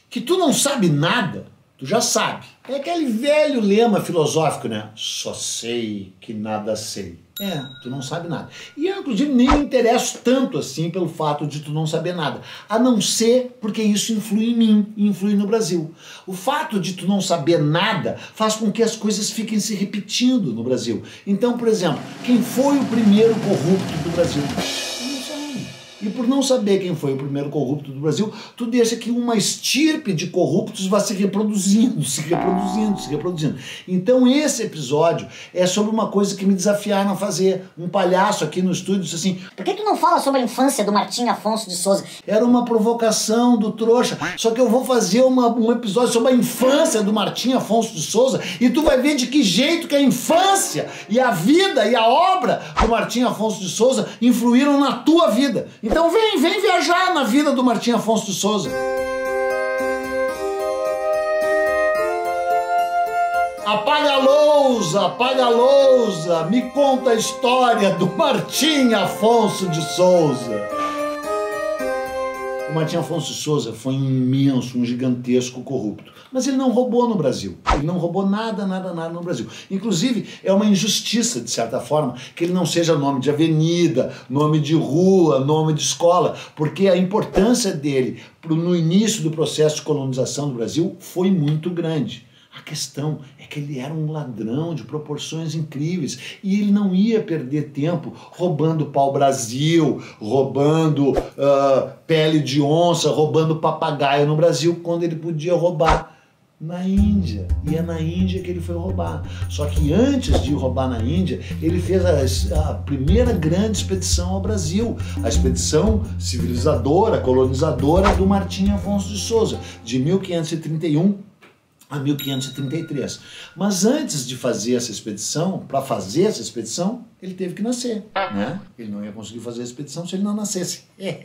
Que tu não sabe nada, tu já sabe. É aquele velho lema filosófico, né? Só sei que nada sei. Tu não sabe nada. E eu, inclusive, nem me interesso tanto assim pelo fato de tu não saber nada. A não ser porque isso influi em mim, influi no Brasil. O fato de tu não saber nada faz com que as coisas fiquem se repetindo no Brasil. Então, por exemplo, quem foi o primeiro corrupto do Brasil? E por não saber quem foi o primeiro corrupto do Brasil, tu deixa que uma estirpe de corruptos vá se reproduzindo, se reproduzindo, se reproduzindo. Então esse episódio é sobre uma coisa que me desafiaram a fazer. Um palhaço aqui no estúdio disse assim: por que tu não fala sobre a infância do Martim Afonso de Souza? Era uma provocação do trouxa, só que eu vou fazer um episódio sobre a infância do Martim Afonso de Souza e tu vai ver de que jeito que a infância e a vida e a obra do Martim Afonso de Souza influíram na tua vida. Então vem viajar na vida do Martim Afonso de Souza. Apaga a lousa, me conta a história do Martim Afonso de Souza. O Martim Afonso de Souza foi um imenso, um gigantesco corrupto. Mas ele não roubou no Brasil. Ele não roubou nada no Brasil. Inclusive, é uma injustiça, de certa forma, que ele não seja nome de avenida, nome de rua, nome de escola, porque a importância dele no início do processo de colonização do Brasil foi muito grande. A questão é que ele era um ladrão de proporções incríveis e ele não ia perder tempo roubando pau-brasil, roubando pele de onça, roubando papagaio no Brasil, quando ele podia roubar na Índia. E é na Índia que ele foi roubar. Só que antes de roubar na Índia, ele fez a primeira grande expedição ao Brasil, a expedição civilizadora, colonizadora do Martim Afonso de Souza, de 1531 a 1533. Mas antes de fazer essa expedição, para fazer essa expedição, ele teve que nascer, né? Ele não ia conseguir fazer a expedição se ele não nascesse.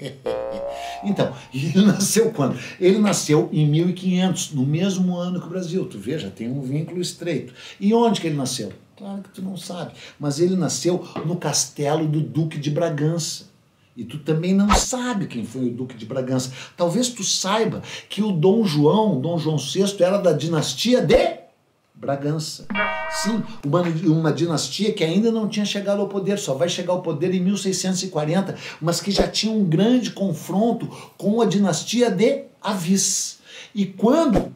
Então, ele nasceu quando? Ele nasceu em 1500, no mesmo ano que o Brasil. Tu veja, tem um vínculo estreito. E onde que ele nasceu? Claro que tu não sabe. Mas ele nasceu no castelo do Duque de Bragança. E tu também não sabe quem foi o Duque de Bragança. Talvez tu saiba que o Dom João VI, era da dinastia de Bragança. Sim, uma dinastia que ainda não tinha chegado ao poder, só vai chegar ao poder em 1640, mas que já tinha um grande confronto com a dinastia de Avis. E quando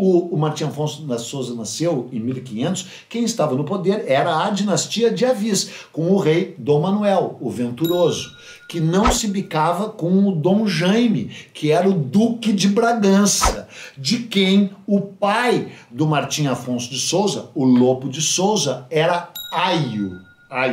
o Martim Afonso de Souza nasceu em 1500, quem estava no poder era a dinastia de Avis, com o rei Dom Manuel, o Venturoso, que não se bicava com o Dom Jaime, que era o Duque de Bragança, de quem o pai do Martim Afonso de Souza, o Lopo de Souza, era aio.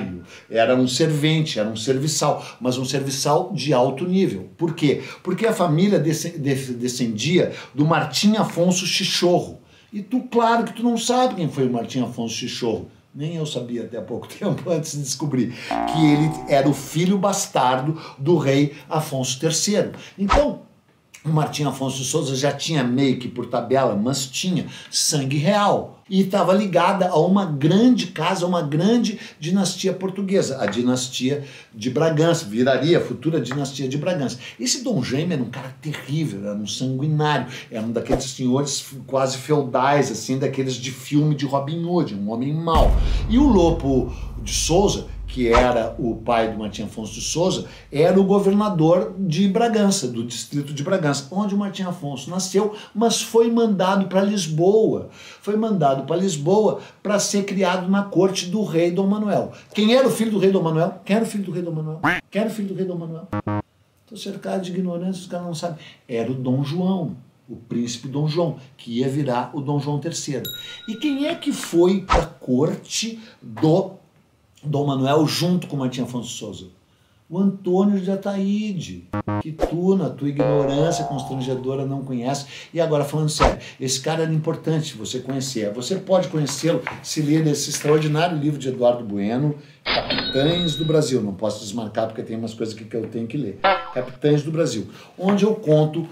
Era um servente, era um serviçal, mas um serviçal de alto nível. Por quê? Porque a família descendia do Martim Afonso Chichorro. E tu, claro que tu não sabe quem foi o Martim Afonso Chichorro. Nem eu sabia até há pouco tempo, antes de descobrir que ele era o filho bastardo do rei Afonso III. Então, o Martim Afonso de Souza já tinha meio que por tabela, mas tinha sangue real. E estava ligada a uma grande casa, a uma grande dinastia portuguesa, a dinastia de Bragança, viraria a futura dinastia de Bragança. Esse Dom Jaime era um cara terrível, era um sanguinário, era um daqueles senhores quase feudais, assim, daqueles de filme de Robin Hood, um homem mau. E o Lopo de Souza, que era o pai do Martim Afonso de Souza, era o governador de Bragança, do distrito de Bragança, onde o Martim Afonso nasceu, mas foi mandado para Lisboa. Foi mandado para Lisboa para ser criado na corte do rei Dom Manuel. Quem era o filho do rei Dom Manuel? Quem era o filho do rei Dom Manuel? Quem era o filho do rei Dom Manuel? Estou cercado de ignorância, os caras não sabem. Era o Dom João, o príncipe Dom João, que ia virar o Dom João III. E quem é que foi para a corte do Dom Manuel junto com Martim Afonso de Souza? O Antônio de Ataíde, que tu, na tua ignorância constrangedora, não conhece. E agora, falando sério, esse cara era importante você conhecer. Você pode conhecê-lo se ler esse extraordinário livro de Eduardo Bueno, Capitães do Brasil. Não posso desmarcar porque tem umas coisas aqui que eu tenho que ler. Capitães do Brasil, onde eu conto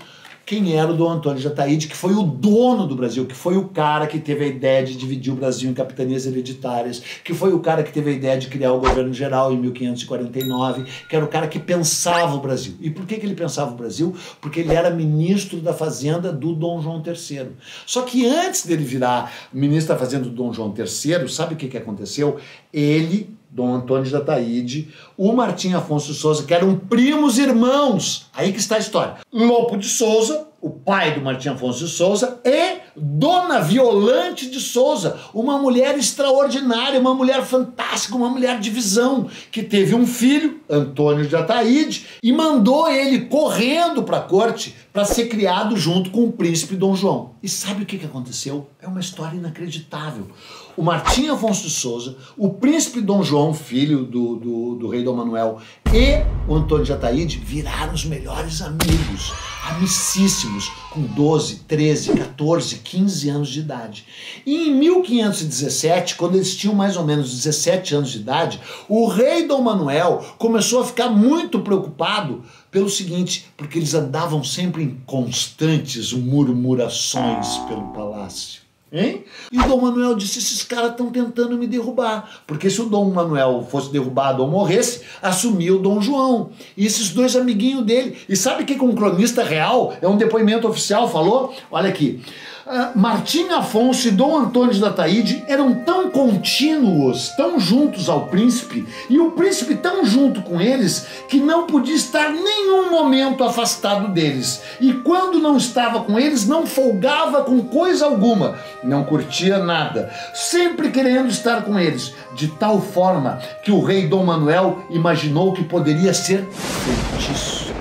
quem era o Dom Antônio de Ataíde, que foi o dono do Brasil, que foi o cara que teve a ideia de dividir o Brasil em capitanias hereditárias, que foi o cara que teve a ideia de criar o governo geral em 1549, que era o cara que pensava o Brasil. E por que ele pensava o Brasil? Porque ele era ministro da Fazenda do Dom João III. Só que antes dele virar ministro da Fazenda do Dom João III, sabe o que aconteceu? Ele, Dom Antônio de Ataíde, o Martim Afonso de Souza, que eram primos irmãos. Aí que está a história. Lopo de Souza, o pai do Martim Afonso de Souza, e Dona Violante de Souza, uma mulher extraordinária, uma mulher fantástica, uma mulher de visão, que teve um filho, Antônio de Ataíde, e mandou ele correndo para a corte para ser criado junto com o príncipe Dom João. E sabe o que aconteceu? É uma história inacreditável. O Martim Afonso de Souza, o príncipe Dom João, filho do rei Dom Manuel, e o Antônio de Ataíde viraram os melhores amigos, amicíssimos, com 12, 13, 14, 15 anos de idade. E em 1517, quando eles tinham mais ou menos 17 anos de idade, o rei Dom Manuel começou a ficar muito preocupado pelo seguinte, porque eles andavam sempre em constantes murmurações pelo palácio. Hein? E o Dom Manuel disse, esses caras estão tentando me derrubar, porque se o Dom Manuel fosse derrubado ou morresse, assumia o Dom João. E esses dois amiguinhos dele, e sabe o que um cronista real, é um depoimento oficial, falou? Olha aqui, Martim Afonso e Dom Antônio de Ataíde eram tão contínuos, tão juntos ao príncipe, e o príncipe tão junto com eles, que não podia estar nenhum momento afastado deles. E quando não estava com eles, não folgava com coisa alguma, não curtia nada, sempre querendo estar com eles, de tal forma que o rei Dom Manuel imaginou que poderia ser feitiço.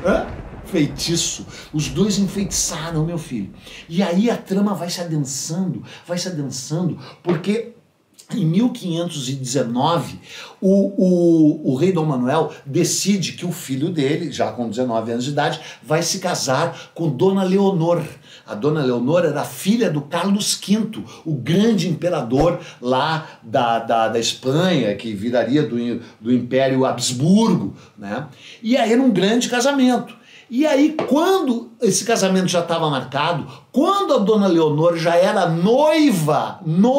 Feitiço. Os dois enfeitiçaram, meu filho. E aí a trama vai se adensando, porque em 1519 o rei Dom Manuel decide que o filho dele, já com 19 anos de idade, vai se casar com Dona Leonor. A Dona Leonor era filha do Carlos V, o grande imperador lá da Espanha, que viraria do Império Habsburgo, né? E aí era um grande casamento. E aí, quando esse casamento já estava marcado, quando a Dona Leonor já era noiva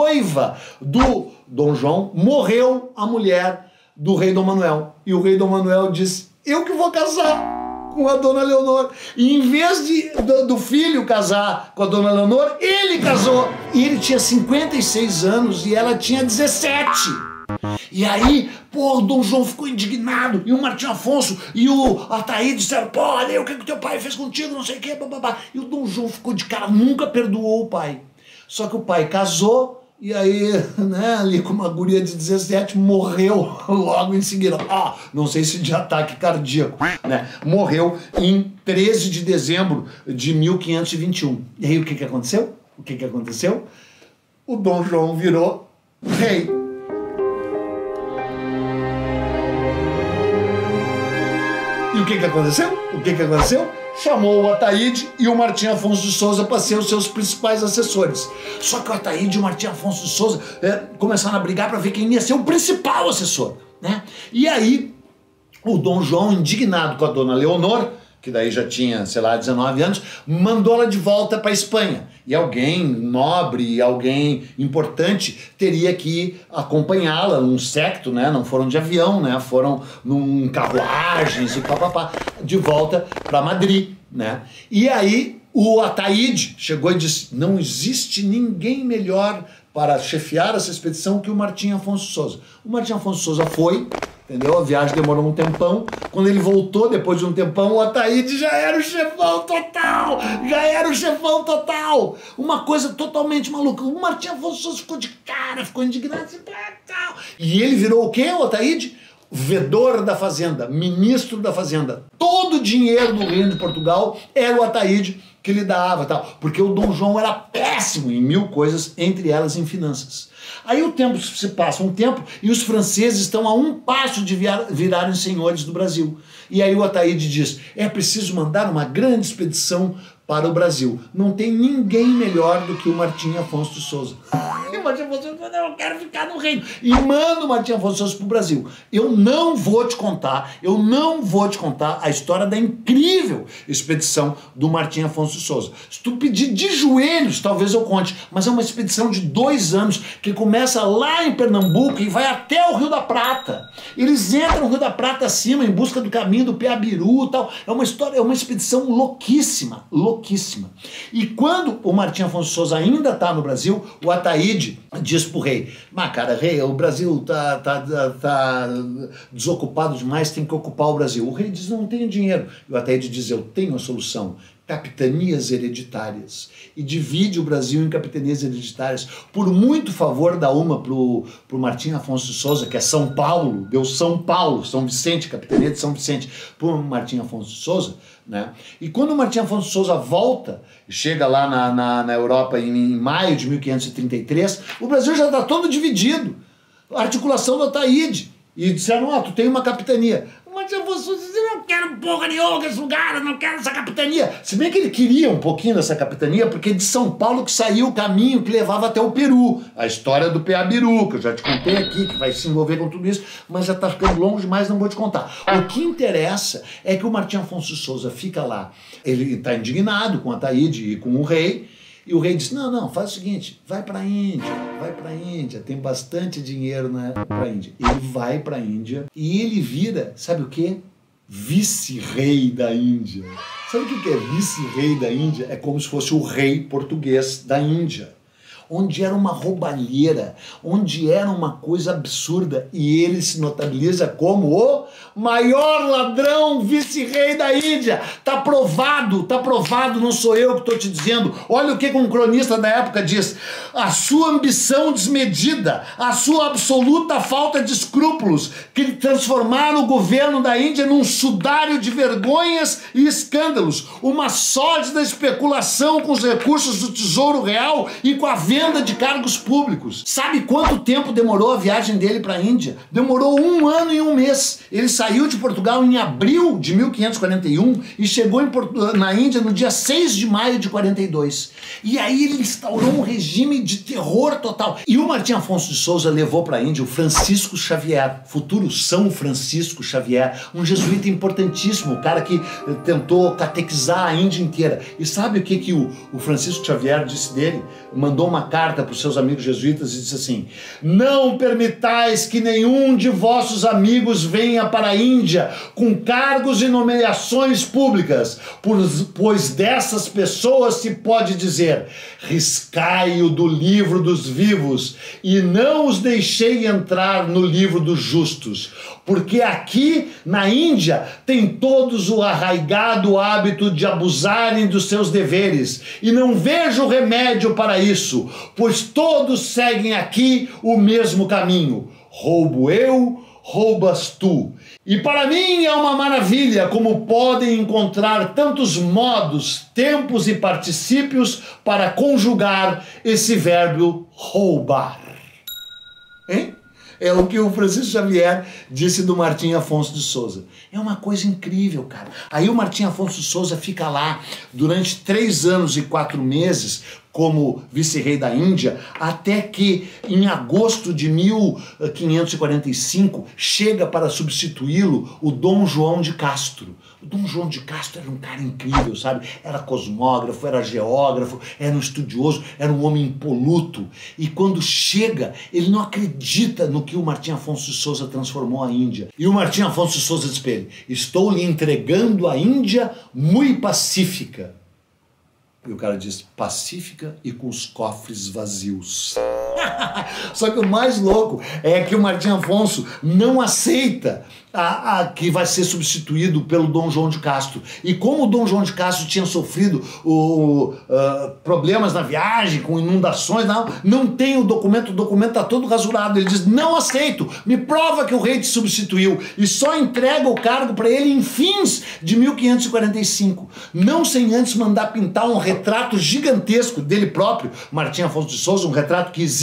do Dom João, morreu a mulher do rei Dom Manuel. E o rei Dom Manuel disse, eu que vou casar com a Dona Leonor. E em vez do filho casar com a Dona Leonor, ele casou. E ele tinha 56 anos e ela tinha 17. E aí, pô, o Dom João ficou indignado, e o Martim Afonso e o Ataíde disseram, pô, olha o que teu pai fez contigo, não sei o que, bababá. E o Dom João ficou de cara, nunca perdoou o pai. Só que o pai casou, e aí, né, ali com uma guria de 17, morreu logo em seguida. Não sei se de ataque cardíaco, né? Morreu em 13 de dezembro de 1521. E aí o que aconteceu? O que aconteceu? O Dom João virou rei. E o que aconteceu? Chamou o Ataíde e o Martim Afonso de Souza para ser os seus principais assessores. Só que o Ataíde e o Martim Afonso de Souza começaram a brigar para ver quem ia ser o principal assessor, né? E aí, o Dom João, indignado com a Dona Leonor, que daí já tinha, sei lá, 19 anos, mandou ela de volta para a Espanha. E alguém nobre, alguém importante teria que acompanhá-la, um séquito, né? Não foram de avião, né? Foram em carruagens e papapá, de volta para Madrid, né? E aí o Ataíde chegou e disse, não existe ninguém melhor para chefiar essa expedição que o Martim Afonso de Souza. O Martim Afonso de Souza foi, entendeu? A viagem demorou um tempão. Quando ele voltou, depois de um tempão, o Ataíde já era o chefão total! Uma coisa totalmente maluca. O Martim Afonso de Souza ficou de cara, ficou indignado. Assim, e ele virou o quê, o Ataíde? Vedor da Fazenda, ministro da Fazenda. Todo o dinheiro do Reino de Portugal era o Ataíde que lhe dava, tal, porque o Dom João era péssimo em 1000 coisas, entre elas em finanças. Aí o tempo se passa um tempo e os franceses estão a um passo de virarem senhores do Brasil. E aí o Ataíde diz, é preciso mandar uma grande expedição para o Brasil. Não tem ninguém melhor do que o Martim Afonso de Souza. E o Martim Afonso de Souza, não, eu quero ficar no reino. E manda o Martim Afonso de Souza pro Brasil. Eu não vou te contar a história da incrível expedição do Martim Afonso de Souza. Se tu pedir de joelhos, talvez eu conte, mas é uma expedição de 2 anos que começa lá em Pernambuco e vai até o Rio da Prata. Eles entram no Rio da Prata acima em busca do caminho do Piabiru e tal. É uma história, é uma expedição louquíssima, louquíssima. E quando o Martim Afonso de Souza ainda está no Brasil, o Ataíde diz pro rei: mas cara, rei, o Brasil tá desocupado demais, tem que ocupar o Brasil. O rei diz: não tenho dinheiro. E o Ataíde diz: eu tenho a solução. Capitanias hereditárias. E divide o Brasil em capitanias hereditárias. Por muito favor, dá uma pro Martim Afonso de Souza, que é São Paulo, deu São Paulo, São Vicente, capitania de São Vicente, pro Martim Afonso de Souza, né? E quando o Martim Afonso de Souza volta, chega lá na Europa em maio de 1533, o Brasil já está todo dividido. A articulação do Ataíde. E disseram: ó, tu tem uma capitania. Mas eu vou dizer: não quero porra nenhuma desse lugar, eu não quero essa capitania. Se bem que ele queria um pouquinho dessa capitania, porque de São Paulo que saiu o caminho que levava até o Peru. A história do Piabiru, que eu já te contei aqui, que vai se envolver com tudo isso, mas já tá ficando longo demais, não vou te contar. O que interessa é que o Martim Afonso de Souza fica lá. Ele tá indignado com a Ataíde e com o rei, e o rei diz: não, faz o seguinte, vai pra Índia, tem bastante dinheiro pra Índia. Ele vai pra Índia e ele vira, sabe o quê? Vice-rei da Índia. Sabe o que é vice-rei da Índia? É como se fosse o rei português da Índia. Onde era uma roubalheira, onde era uma coisa absurda, e ele se notabiliza como o maior ladrão vice-rei da Índia. Tá provado, não sou eu que estou te dizendo. Olha o que um cronista da época diz: a sua ambição desmedida, a sua absoluta falta de escrúpulos, que transformaram o governo da Índia num sudário de vergonhas e escândalos, uma sórdida especulação com os recursos do Tesouro Real e com a venda de cargos públicos. Sabe quanto tempo demorou a viagem dele para a Índia? Demorou 1 ano e 1 mês. Ele saiu de Portugal em abril de 1541 e chegou na Índia no dia 6 de maio de 42. E aí ele instaurou um regime de terror total. E o Martim Afonso de Souza levou para a Índia o Francisco Xavier, futuro São Francisco Xavier, um jesuíta importantíssimo, o cara que tentou catequizar a Índia inteira. E sabe o que o Francisco Xavier disse dele? Mandou uma carta para os seus amigos jesuítas e disse assim: não permitais que nenhum de vossos amigos venha para a Índia com cargos e nomeações públicas, pois dessas pessoas se pode dizer: riscai-o do livro dos vivos e não os deixei entrar no livro dos justos, porque aqui na Índia tem todos o arraigado hábito de abusarem dos seus deveres, e não vejo remédio para isso, pois todos seguem aqui o mesmo caminho: roubo eu, roubas tu. E para mim é uma maravilha como podem encontrar tantos modos, tempos e particípios para conjugar esse verbo roubar. Hein? É o que o Francisco Xavier disse do Martim Afonso de Souza. É uma coisa incrível, cara. Aí o Martim Afonso de Souza fica lá durante 3 anos e 4 meses como vice-rei da Índia, até que em agosto de 1545 chega para substituí-lo o Dom João de Castro. O Dom João de Castro era um cara incrível, sabe? Era cosmógrafo, era geógrafo, era um estudioso, era um homem impoluto. E quando chega, ele não acredita no que o Martim Afonso de Souza transformou a Índia. E o Martim Afonso de Souza diz para ele: estou lhe entregando a Índia muito pacífica. E o cara diz: pacífica e com os cofres vazios. Só que o mais louco é que o Martim Afonso não aceita que vai ser substituído pelo Dom João de Castro. E como o Dom João de Castro tinha sofrido problemas na viagem, com inundações, não tem o documento está todo rasurado. Ele diz: não aceito, me prova que o rei te substituiu. E só entrega o cargo para ele em fins de 1545. Não sem antes mandar pintar um retrato gigantesco dele próprio, Martim Afonso de Souza, um retrato que existe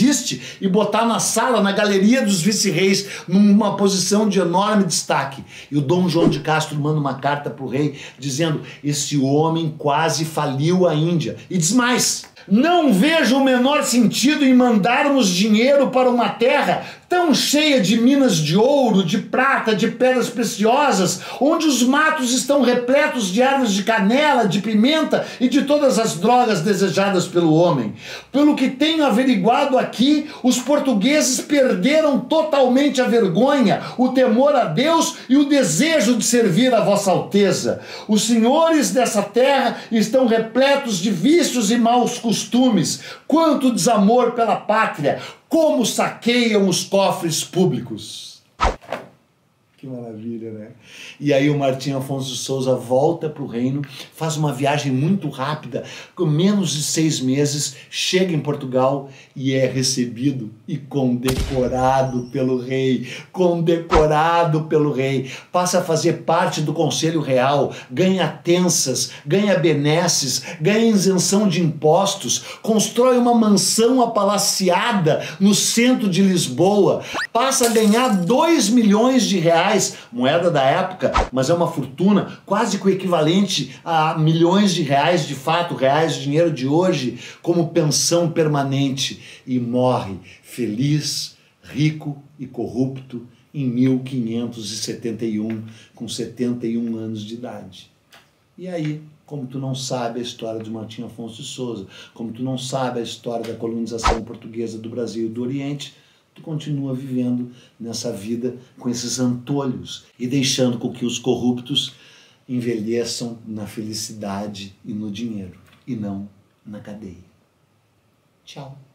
existe e botar na sala, na galeria dos vice-reis, numa posição de enorme destaque. E o Dom João de Castro manda uma carta para o rei dizendo: esse homem quase faliu a Índia. E diz mais: não vejo o menor sentido em mandarmos dinheiro para uma terra tão cheia de minas de ouro, de prata, de pedras preciosas, onde os matos estão repletos de árvores de canela, de pimenta e de todas as drogas desejadas pelo homem. Pelo que tenho averiguado aqui, os portugueses perderam totalmente a vergonha, o temor a Deus e o desejo de servir a Vossa Alteza. Os senhores dessa terra estão repletos de vícios e maus costumes. Quanto desamor pela pátria! Como saqueiam os cofres públicos. Que maravilha, né? E aí o Martim Afonso de Souza volta para o reino, faz uma viagem muito rápida, com menos de 6 meses, chega em Portugal e é recebido e condecorado pelo rei. Condecorado pelo rei. Passa a fazer parte do Conselho Real, ganha tensas, ganha benesses, ganha isenção de impostos, constrói uma mansão apalaciada no centro de Lisboa, passa a ganhar 2 milhões de reais, moeda da época, mas é uma fortuna, quase que o equivalente a milhões de reais, de fato, reais, dinheiro de hoje, como pensão permanente, e morre feliz, rico e corrupto em 1571, com 71 anos de idade. E aí, como tu não sabe a história de Martim Afonso de Souza, como tu não sabe a história da colonização portuguesa do Brasil e do Oriente, tu continua vivendo nessa vida com esses antolhos e deixando com que os corruptos envelheçam na felicidade e no dinheiro, e não na cadeia. Tchau.